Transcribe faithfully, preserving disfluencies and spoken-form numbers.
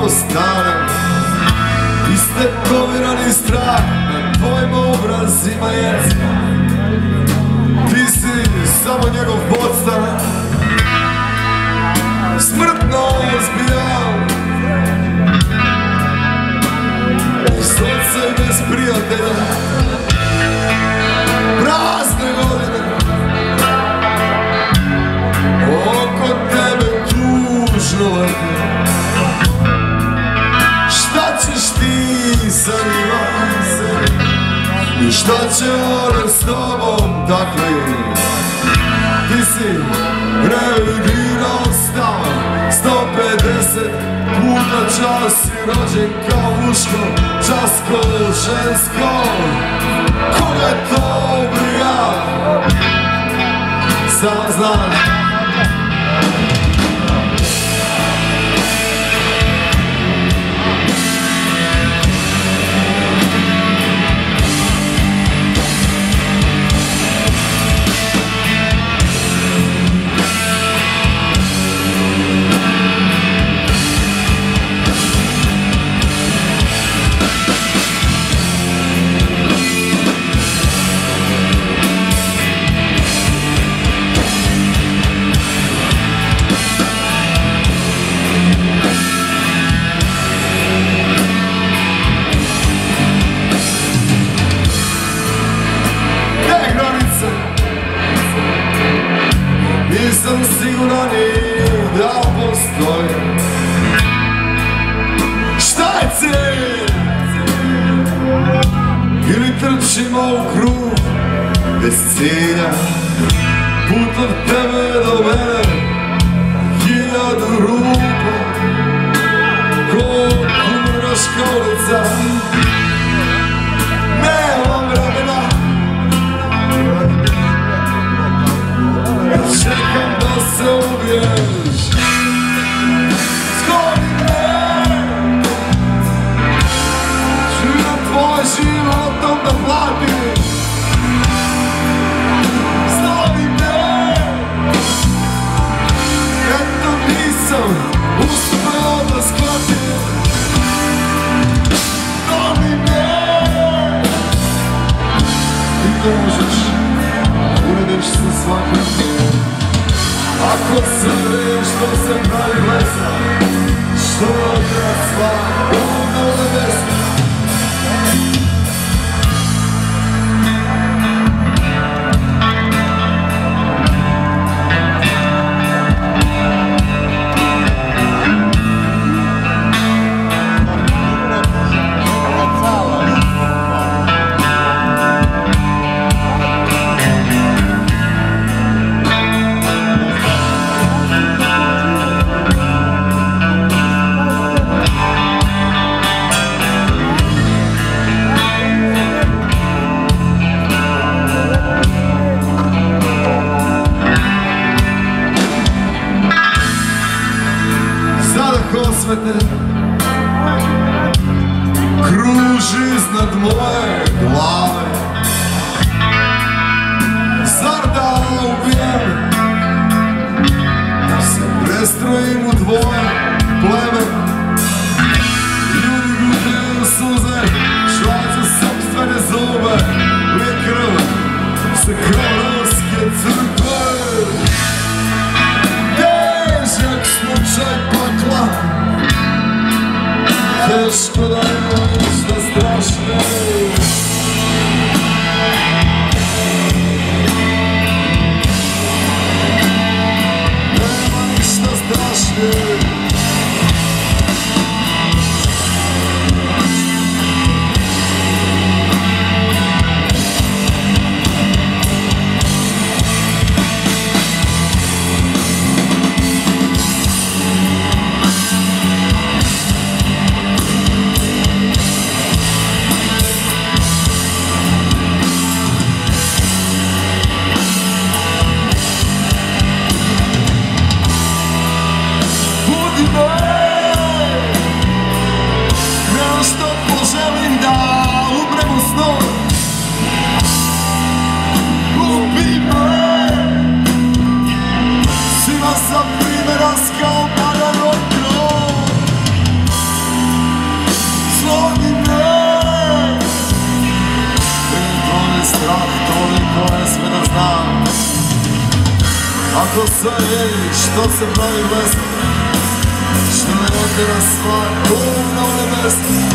ostane istekovirani strah na tvojim obrazima jest. Ti si samo njegov podstan, smrtno zbijan i srce bez prijatelja, prazne godine oko tebe tužno lete. Šta ćeš ti sa njima i šta će ona s tobom takvi? Ti si revidirao stav sto pedeset puta, čas si rođen kao muško, čas ko žensko. Koga je to briga, sam znaš. Nisam siguran ni da postoji. Šta je cilj? Ili trčimo u krug bez cilja, put od tebe do mene hiljadu rupa, ko kumra školica. Nemam vremena, čekam da se ubiješ. Skori me, živim tvoj životom da platim. Zlovi me, eto nisam uspeo da shvatim. Zlovi me, ti možeš, urediš se svakim. Ako se vriješ što se pravi lesa, što odraz sva ovdje u nebeska. Osvete kruži iznad moje glave. Zar da ubijem, da se prestrojim u dvoje pleme? Ljudi gutaju suze, švađu sopstvene zube, lijek krv se kronovske crkve. Težak slučaj pakla, teško da ima ništa strašno. Nema ništa strašno. ej, što se pravi blesa, što je odrasla, kuna u nebesa.